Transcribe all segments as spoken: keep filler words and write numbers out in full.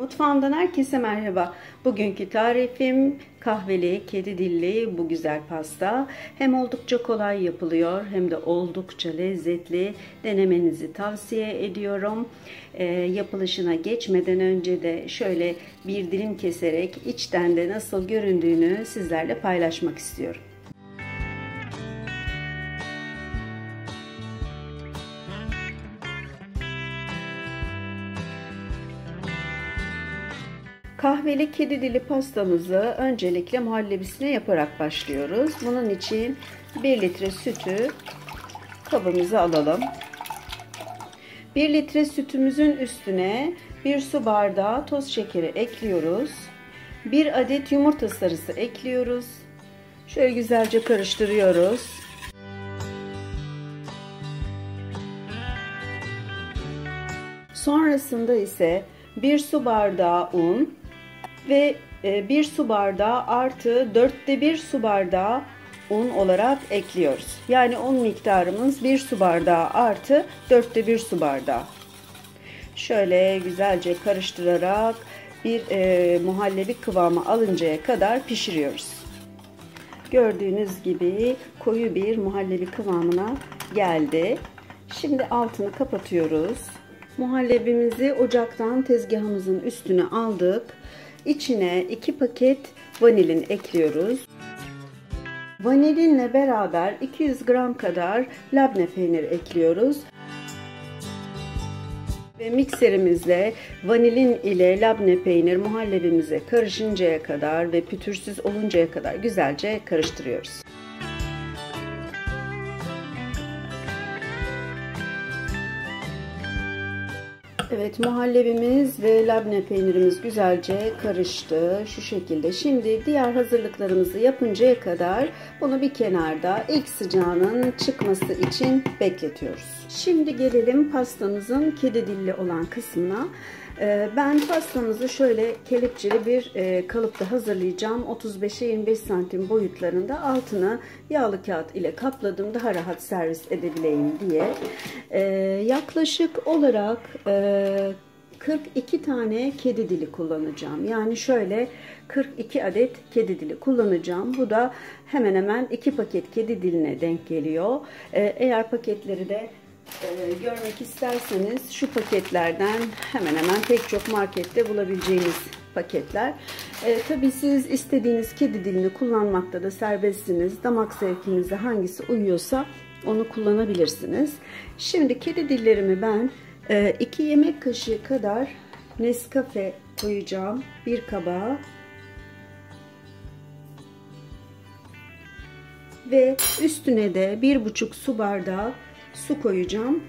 Mutfağımdan herkese merhaba. Bugünkü tarifim kahveli, kedi dilli bu güzel pasta. Hem oldukça kolay yapılıyor hem de oldukça lezzetli. Denemenizi tavsiye ediyorum. E, yapılışına geçmeden önce de şöyle bir dilim keserek içten de nasıl göründüğünü sizlerle paylaşmak istiyorum. Kahveli kedi dili pastamızı öncelikle muhallebisine yaparak başlıyoruz. Bunun için bir litre sütü kabımıza alalım. bir litre sütümüzün üstüne bir su bardağı toz şekeri ekliyoruz. bir adet yumurta sarısı ekliyoruz. Şöyle güzelce karıştırıyoruz. Sonrasında ise bir su bardağı un ve bir su bardağı artı dörtte bir su bardağı un olarak ekliyoruz. Yani un miktarımız bir su bardağı artı dörtte bir su bardağı. Şöyle güzelce karıştırarak bir e, muhallebi kıvamı alıncaya kadar pişiriyoruz. Gördüğünüz gibi koyu bir muhallebi kıvamına geldi. Şimdi altını kapatıyoruz. Muhallebimizi ocaktan tezgahımızın üstüne aldık. İçine iki paket vanilin ekliyoruz. Vanilinle beraber iki yüz gram kadar labne peynir ekliyoruz. Ve mikserimizle vanilin ile labne peynir muhallebimize karışıncaya kadar ve pütürsüz oluncaya kadar güzelce karıştırıyoruz. Evet, muhallebimiz ve labne peynirimiz güzelce karıştı. Şu şekilde. Şimdi diğer hazırlıklarımızı yapıncaya kadar bunu bir kenarda ilk sıcağının çıkması için bekletiyoruz. Şimdi gelelim pastamızın kedi dilli olan kısmına. Ben pastamızı şöyle kelepçeli bir kalıpta hazırlayacağım. otuz beşe yirmi beş santim boyutlarında, altını yağlı kağıt ile kapladım daha rahat servis edebileyim diye. Yaklaşık olarak kırk iki tane kedi dili kullanacağım. Yani şöyle kırk iki adet kedi dili kullanacağım. Bu da hemen hemen iki paket kedi diline denk geliyor. Eğer paketleri de Ee, görmek isterseniz şu paketlerden hemen hemen pek çok markette bulabileceğiniz paketler. Ee, tabii siz istediğiniz kedi dilini kullanmakta da serbestsiniz. Damak zevkinize hangisi uyuyorsa onu kullanabilirsiniz. Şimdi kedi dillerimi ben iki yemek kaşığı kadar Nescafe koyacağım bir kabağa. Ve üstüne de bir buçuk su bardağı su koyacağım.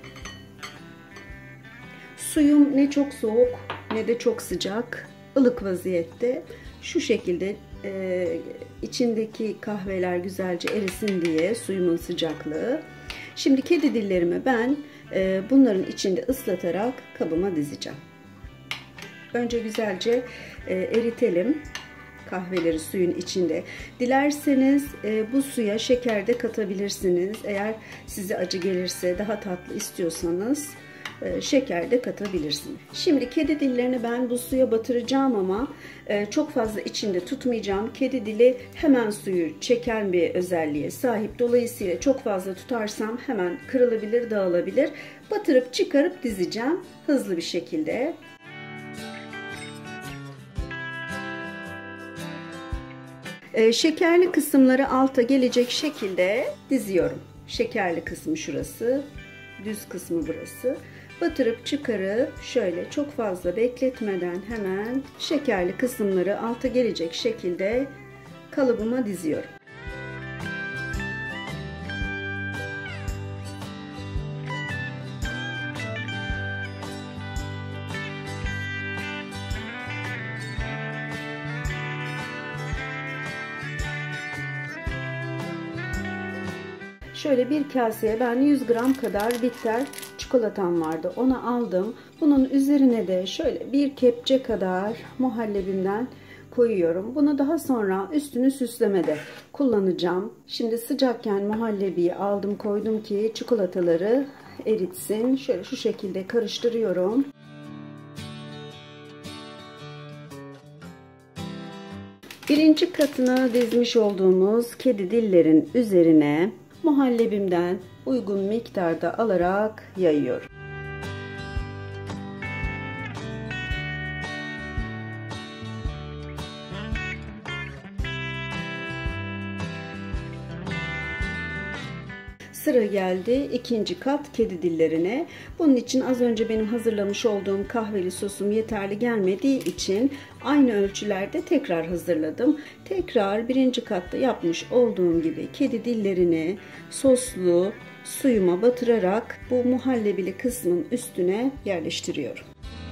Suyum ne çok soğuk ne de çok sıcak, ılık vaziyette. Şu şekilde e, içindeki kahveler güzelce erisin diye suyumun sıcaklığı. Şimdi kedi dillerimi ben e, bunların içinde ıslatarak kabıma dizeceğim. Önce güzelce e, eritelim kahveleri suyun içinde. Dilerseniz e, bu suya şeker de katabilirsiniz. Eğer size acı gelirse, daha tatlı istiyorsanız e, şeker de katabilirsiniz. Şimdi kedi dillerini ben bu suya batıracağım ama e, çok fazla içinde tutmayacağım. Kedi dili hemen suyu çeken bir özelliğe sahip. Dolayısıyla çok fazla tutarsam hemen kırılabilir, dağılabilir. Batırıp çıkarıp dizeceğim hızlı bir şekilde. Şekerli kısımları alta gelecek şekilde diziyorum. Şekerli kısmı şurası, düz kısmı burası. Batırıp çıkarıp şöyle çok fazla bekletmeden hemen şekerli kısımları alta gelecek şekilde kalıbıma diziyorum. Şöyle bir kaseye ben yüz gram kadar bitter çikolatam vardı. Onu aldım. Bunun üzerine de şöyle bir kepçe kadar muhallebimden koyuyorum. Bunu daha sonra üstünü süslemede kullanacağım. Şimdi sıcakken muhallebiyi aldım koydum ki çikolataları eritsin. Şöyle şu şekilde karıştırıyorum. Birinci katına dizmiş olduğumuz kedi dillerin üzerine muhallebimden uygun miktarda alarak yayıyorum. Sıra geldi ikinci kat kedi dillerine. Bunun için az önce benim hazırlamış olduğum kahveli sosum yeterli gelmediği için aynı ölçülerde tekrar hazırladım. Tekrar birinci katta yapmış olduğum gibi kedi dillerini soslu suyuma batırarak bu muhallebili kısmın üstüne yerleştiriyorum.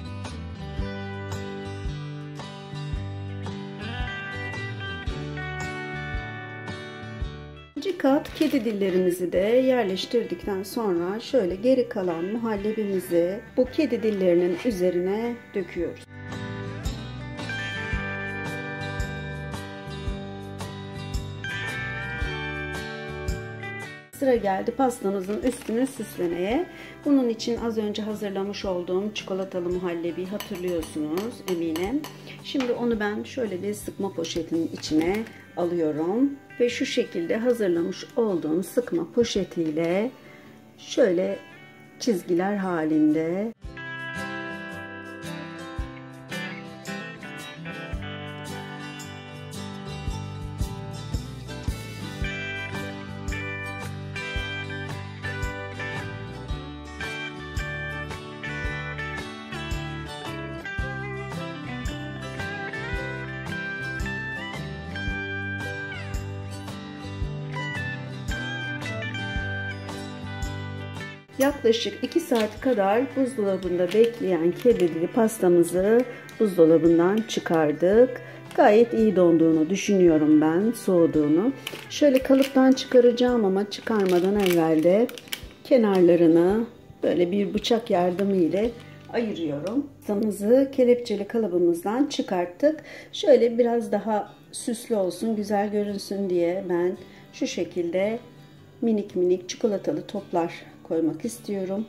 İkinci kat kedi dillerimizi de yerleştirdikten sonra şöyle geri kalan muhallebimizi bu kedi dillerinin üzerine döküyoruz. Sıra geldi pastamızın üstünü süslemeye. Bunun için az önce hazırlamış olduğum çikolatalı muhallebi hatırlıyorsunuz eminim. Şimdi onu ben şöyle bir sıkma poşetinin içine alıyorum ve şu şekilde hazırlamış olduğum sıkma poşetiyle şöyle çizgiler halinde yaklaşık iki saat kadar buzdolabında bekleyen kedi dili pastamızı buzdolabından çıkardık. Gayet iyi donduğunu düşünüyorum ben, soğuduğunu. Şöyle kalıptan çıkaracağım ama çıkarmadan evvel de kenarlarını böyle bir bıçak yardımı ile ayırıyorum. Pastamızı kelepçeli kalıbımızdan çıkarttık. Şöyle biraz daha süslü olsun, güzel görünsün diye ben şu şekilde minik minik çikolatalı toplar koymak istiyorum.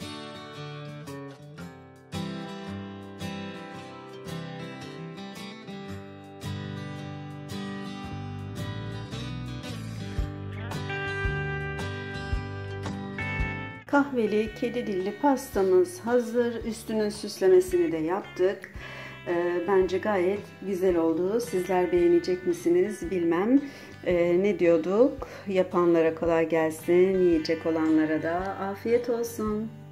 Kahveli kedi dilli pastamız hazır. Üstünün süslemesini de yaptık. Bence gayet güzel oldu. Sizler beğenecek misiniz bilmem. Ee, ne diyorduk? Yapanlara kolay gelsin, yiyecek olanlara da afiyet olsun.